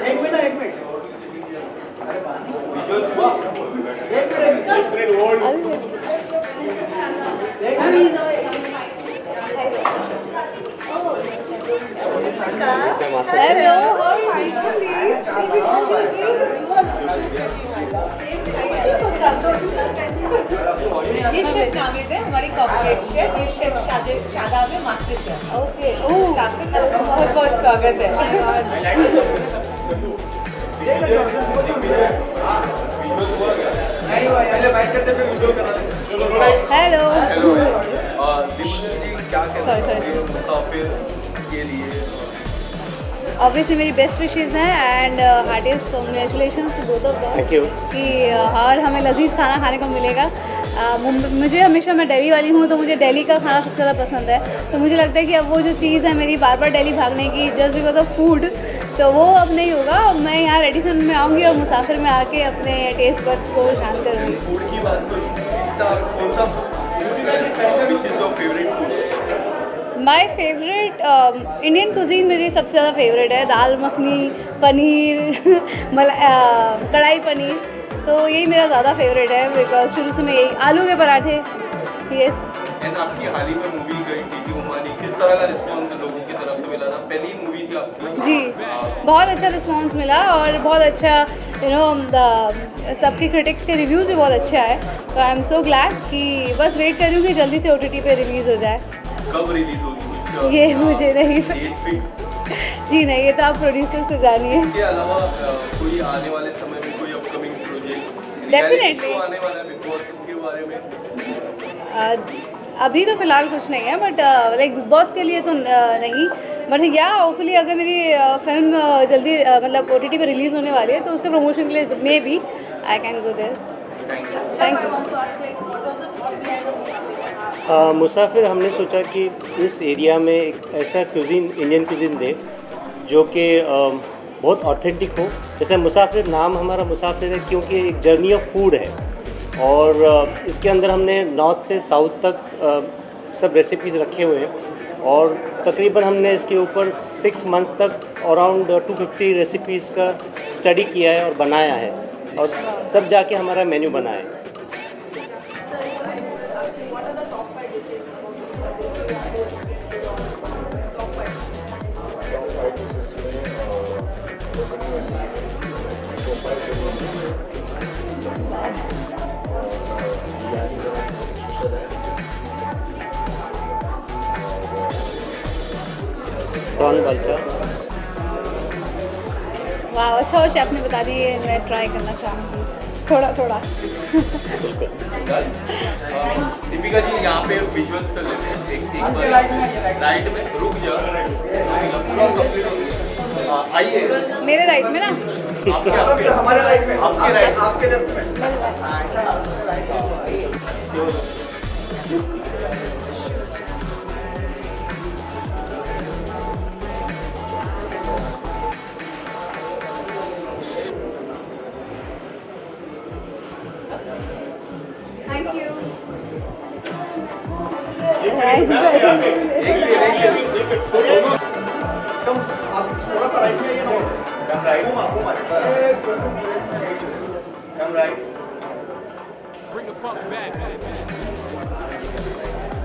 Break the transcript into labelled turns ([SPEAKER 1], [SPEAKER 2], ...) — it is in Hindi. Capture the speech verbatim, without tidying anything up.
[SPEAKER 1] एक मिनट एक मिनट
[SPEAKER 2] हेलो
[SPEAKER 3] ये शेफ नामिद है हमारी कॉर्पोरेट शेफ, ये शेफ शादाब है मास्टर शेफ।
[SPEAKER 2] ओके
[SPEAKER 3] बहुत बहुत स्वागत है।
[SPEAKER 2] हेलो
[SPEAKER 4] सॉरी सॉरी के लिए
[SPEAKER 2] ऑब्वियसली मेरी बेस्ट विशेज़ हैं and heartiest congratulations to both of them कि uh, और हमें लजीज खाना खाने को मिलेगा। uh, मुझे हमेशा मैं दिल्ली वाली हूँ तो मुझे दिल्ली का खाना सबसे ज़्यादा पसंद है, तो मुझे लगता है कि अब वो जो चीज़ है मेरी बार बार दिल्ली भागने की जस्ट बिकॉज ऑफ फूड, तो वो अब नहीं होगा। मैं यहाँ रेडिसन में आऊँगी और मुसाफिर में आके अपने टेस्ट बड्स को शांत करूँगी। माई फेवरेट इंडियन कुजीन मेरी सबसे ज़्यादा फेवरेट है, दाल मखनी, पनीर मला कढ़ाई पनीर, तो यही मेरा ज़्यादा फेवरेट है बिकॉज शुरू से मैं यही आलू के पराठे। यस
[SPEAKER 4] एंड आपकी हाल ही में मूवी गई टीटी उमानी, किस तरह का रिस्पांस लोगों की तरफ से मिला था? पहली मूवी थी आपकी।
[SPEAKER 2] जी बहुत अच्छा रिस्पांस मिला और बहुत अच्छा यू नो सबके क्रिटिक्स के रिव्यूज़ भी बहुत अच्छा है, तो आई एम सो ग्लैड कि बस वेट कर रही हूँ कि जल्दी से ओ टी टी पे रिलीज़ हो जाए।
[SPEAKER 4] कब रिलीज होगी?
[SPEAKER 2] ये मुझे नहीं जी नहीं, ये तो आप प्रोड्यूसर से जानिए।
[SPEAKER 4] इसके अलावा कोई आने वाले समय में कोई अपकमिंग प्रोजेक्ट
[SPEAKER 2] डेफिनेटली
[SPEAKER 4] आने वाला है बिग बॉस, उसके बारे में?
[SPEAKER 2] अभी तो फिलहाल कुछ नहीं है, बट लाइक बिग बॉस के लिए तो नहीं, बट या होपफुली अगर मेरी फिल्म जल्दी मतलब ओ टी टी पे रिलीज़ होने वाली है तो उसके प्रमोशन के लिए maybe I can go there. Thank you.
[SPEAKER 5] Uh, मुसाफिर हमने सोचा कि इस एरिया में एक ऐसा क्यूज़िन इंडियन क्यूज़िन दे जो कि uh, बहुत ऑथेंटिक हो। जैसे मुसाफिर नाम हमारा मुसाफिर है क्योंकि एक जर्नी ऑफ फूड है, और uh, इसके अंदर हमने नॉर्थ से साउथ तक uh, सब रेसिपीज़ रखे हुए हैं, और तकरीबन हमने इसके ऊपर सिक्स मंथ्स तक अराउंड टू फिफ्टी रेसिपीज़ का स्टडी किया है और बनाया है, और तब जाके हमारा मेन्यू बना है। प्रॉन बालचा।
[SPEAKER 2] वाह अच्छा हो शेफ ने बता दी, मैं ट्राई करना चाहूँगी थोड़ा थोड़ा।
[SPEAKER 4] दीपिका जी यहाँ पे विजुअल्स कर लेते हैं एक एक बार राइट में, रुक जा आइए
[SPEAKER 2] मेरे राइट में ना,
[SPEAKER 4] आपके आपके हमारे राइट में, आपके राइट आपके लेफ्ट में।
[SPEAKER 2] Thank you.
[SPEAKER 1] आप थोड़ा सा राइट में आइए ना, कम राइट हूँ आपको मत come right. Bring the funk back.